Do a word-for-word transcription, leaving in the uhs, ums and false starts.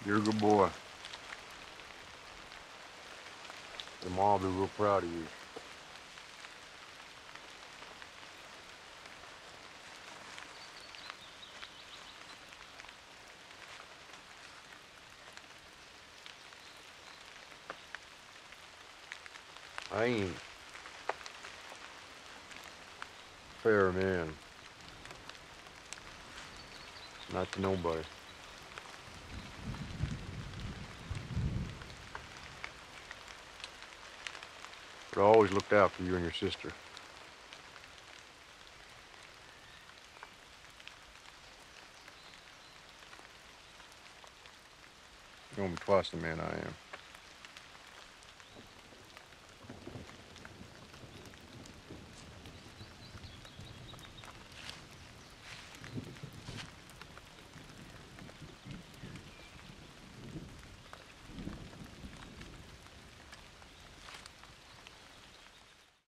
You're a good boy. Your mom will be real proud of you. I ain't a fair man. Not to nobody. But I always looked out for you and your sister. You're gonna be twice the man I am.